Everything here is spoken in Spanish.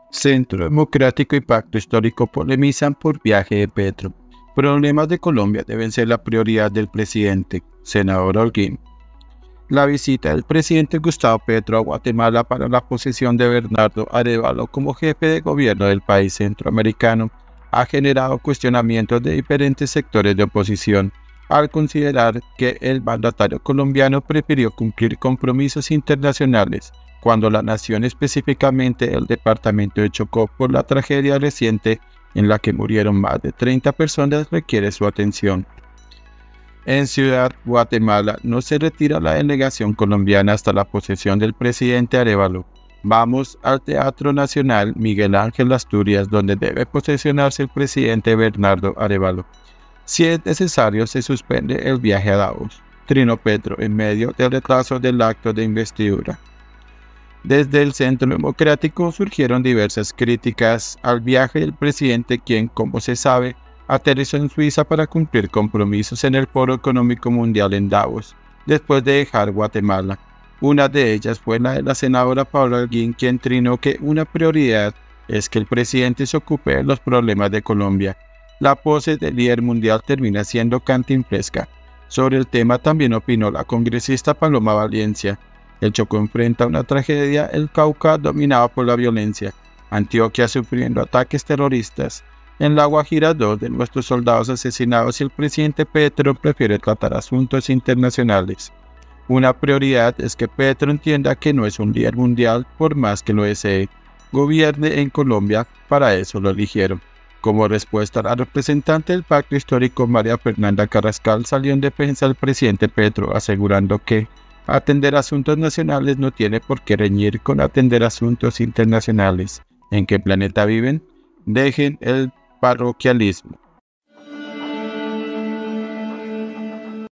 Centro Democrático y Pacto Histórico polemizan por viaje de Petro. Problemas de Colombia deben ser la prioridad del presidente. Senador Holguín. La visita del presidente Gustavo Petro a Guatemala para la posesión de Bernardo Arévalo como jefe de gobierno del país centroamericano ha generado cuestionamientos de diferentes sectores de oposición, al considerar que el mandatario colombiano prefirió cumplir compromisos internacionales cuando la nación, específicamente el departamento de Chocó, por la tragedia reciente en la que murieron más de 30 personas, requiere su atención. En Ciudad Guatemala no se retira la delegación colombiana hasta la posesión del presidente Arévalo. Vamos al Teatro Nacional Miguel Ángel Asturias, donde debe posesionarse el presidente Bernardo Arévalo. Si es necesario, se suspende el viaje a Davos. Trinó Petro en medio del retraso del acto de investidura. Desde el Centro Democrático surgieron diversas críticas al viaje del presidente, quien, como se sabe, aterrizó en Suiza para cumplir compromisos en el Foro Económico Mundial en Davos, después de dejar Guatemala. Una de ellas fue la de la senadora Paula Holguín, quien trinó que una prioridad es que el presidente se ocupe de los problemas de Colombia. La pose del líder mundial termina siendo cantinflesca. Sobre el tema también opinó la congresista Paloma Valencia. El Chocó enfrenta una tragedia, el Cauca dominado por la violencia, Antioquia sufriendo ataques terroristas, en La Guajira 2 de nuestros soldados asesinados y el presidente Petro prefiere tratar asuntos internacionales. Una prioridad es que Petro entienda que no es un líder mundial por más que lo desee. Gobierne en Colombia, para eso lo eligieron. Como respuesta, la representante del Pacto Histórico María Fernanda Carrascal salió en defensa del presidente Petro, asegurando que atender asuntos nacionales no tiene por qué reñir con atender asuntos internacionales. ¿En qué planeta viven? Dejen el parroquialismo.